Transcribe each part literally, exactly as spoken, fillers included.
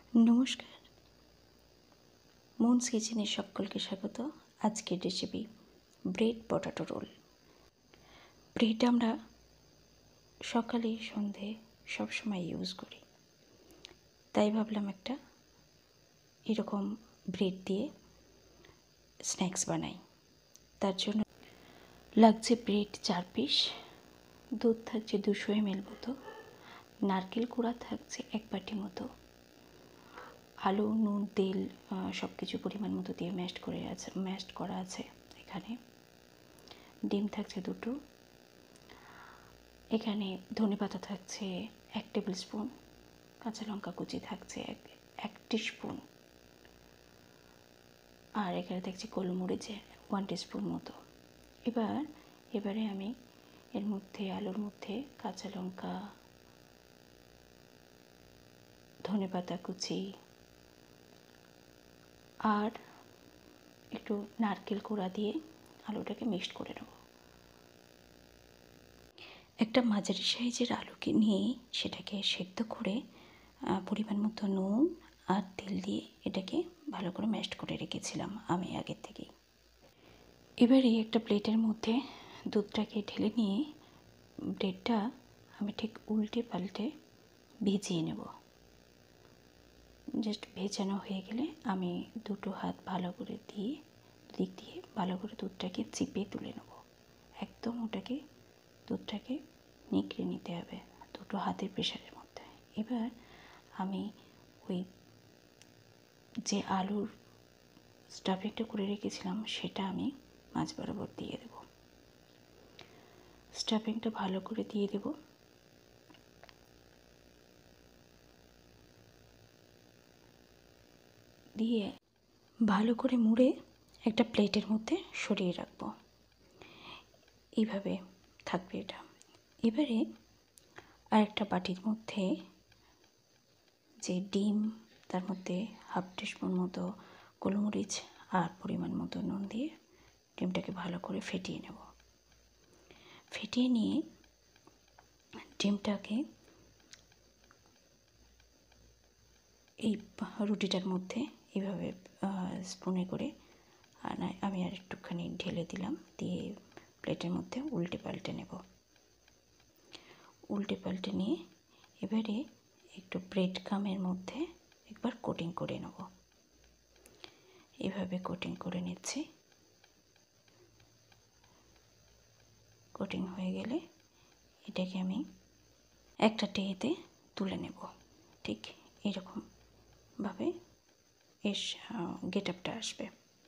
नमस्कार मुन्स किचेने सकलके स्वागत। आजकेर recipe bread potato roll. Bread आमरा सकाले सन्ध्ये सब समय यूज करी, ताई भाबलाम एकटा एरकम ब्रेड दिए स्नैक्स बानाई। तार जोन्नो लागছে ब्रेड चार पिस, दूध থাকছে দুশো এম এল মতো, नारकेल कुड़ा থাকছে एक बाटी मतो, आलू नुन तेल सब किछु परिमाण मतो दिए मैश करे आछे मैश करा आछे। एखाने डिम थाकছে दुटो, एखाने धनेपाता थाकছে एक टेबिल स्पून, काँचा लंका कुचि थाकছে एक एक टीस्पून, और एखाने थाकছে गोलमरिच वन टीस्पून मतो। एबार एबारे आमी एर मध्य आलुर मध्य काँचा लंका धनेपाता कुचि और एकटू नारकेल कुड़ा दिए आलूटाके मिक्सड करे नेब। एकटा माझारि साइजेर आलूके निये सेटाके सेদ্ধ करे परिमाण मतो नुन और तेल दिए एटाके भालो करे मैशड करे रेखेछिलाम आमी आगे थेकेई। एबारे एकटा प्लेटेर मध्य दूधटाके ढेले निये ब्रेडटा आमी ठीक उल्टे पाल्टे भिजिए नेब। जस्ट भेजानो हये गेले आमी दुटो हाथ भालो करे दिए दिक दिए भालो करे दूधटाके चिपे तुले नेब। एकदम ओटाके दूधटाके निकड़े निते हबे दुटो हाथेर प्रेसारेर मধ্যে। एबार आमी ओई जे आलुर स्टाफिंगटा करे रेखेछिलाम सेटा आमी माछ बराबर दिए देब। स्टाफिंगटा भालो करे दिए देब। दिए भालो करे मुड़े एक प्लेटर मध्य सरिए राखबो। एइभावे थाकबे एटा। एबारे आरेकटा बाटिर मध्य जे डिम तार मध्य हाफ टीस्पून मतो गोलमरिच और परिमाण मतो नुन दिए डिमटाके भालो करे फेटिए नेब। फेटिए निये डिमटाके এই রুটিটার মধ্যে এইভাবে স্পুনে করে আমি আর একটুখানি ঢেলে দিলাম, দিয়ে প্লেটের মধ্যে উল্টে পাল্টে নেব। উল্টে পাল্টে নিয়ে এবারে একটু ব্রেড ক্রামের মধ্যে একবার কোটিং করে নেব। এইভাবে কোটিং করে নিচ্ছি। কোটিং হয়ে গেলে এটাকে আমি একটা ট্রেতে তুলে নেব। ঠিক এরকম ভাবে এর গেটআপটা আসবে।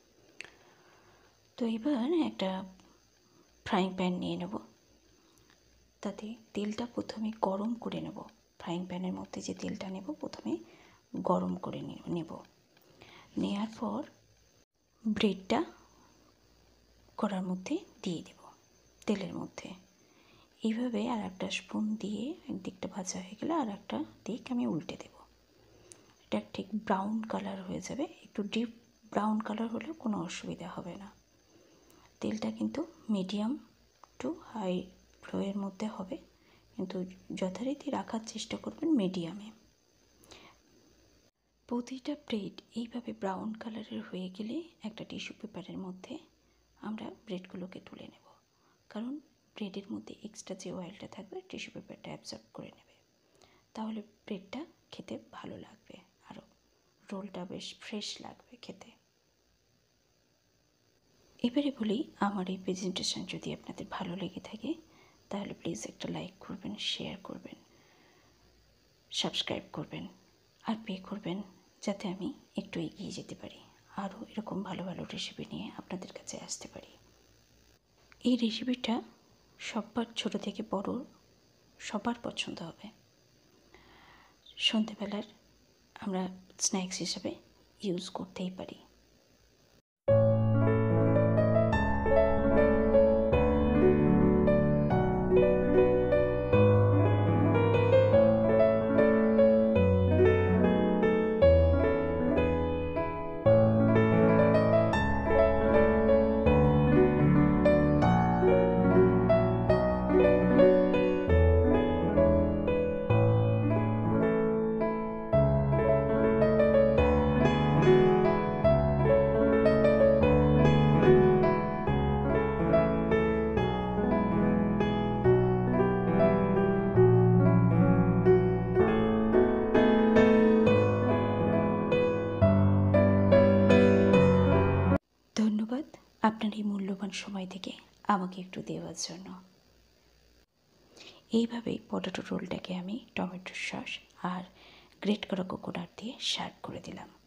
তো এবার একটা ফ্রাইং প্যান নিয়ে নেব, তাতে তেলটা প্রথমে গরম করে নেব। ফ্রাইং প্যানের মধ্যে যে তেলটা নেব প্রথমে গরম করে নেব। নেওয়ার পর ব্রেডটা কড়ার মধ্যে দিয়ে দেব তেলের মধ্যে। এইভাবে আর একটা স্পুন দিয়ে একদিকটা ভাজা হয়ে গেলে আর একটা দিক আমি উল্টে দেব। এটা ঠিক ব্রাউন কালার হয়ে যাবে। একটু ডিপ ব্রাউন কালার হলেও কোনো অসুবিধা হবে না। তেলটা কিন্তু মিডিয়াম টু হাই ফ্লেমের মধ্যে হবে, কিন্তু যথারীতি রাখার চেষ্টা করবেন মিডিয়ামে। প্রতিটা ব্রেড এইভাবে ব্রাউন কালারের হয়ে গেলে একটা টিস্যু পেপারের মধ্যে আমরা ব্রেডগুলোকে তুলে নেব, কারণ ব্রেডের মধ্যে এক্সট্রা যে অয়েলটা থাকবে টিস্যু পেপারটা অ্যাবজর্ব করে নেবে। তাহলে ব্রেডটা খেতে ভালো লাগবে, আরও রোলটা বেশ ফ্রেশ লাগবে খেতে। এবারে বলি, আমার এই প্রেজেন্টেশন যদি আপনাদের ভালো লেগে থাকে তাহলে প্লিজ একটা লাইক করবেন, শেয়ার করবেন, সাবস্ক্রাইব করবেন আর পে করবেন, যাতে আমি একটু এগিয়ে যেতে পারি, আরও এরকম ভালো ভালো রেসিপি নিয়ে আপনাদের কাছে আসতে পারি। এই রেসিপিটা সবার ছোট থেকে বড় সবার পছন্দ হবে। সন্ধেবেলার আমরা স্ন্যাক্স হিসেবে ইউজ করতেই পারি। আপনার এই মূল্যবান সময় থেকে আমাকে একটু দেওয়ার জন্য। এইভাবেই পটেটো রোলটাকে আমি টমেটোর সস আর গ্রেট করা কোকোনাট দিয়ে সার্ভ করে দিলাম।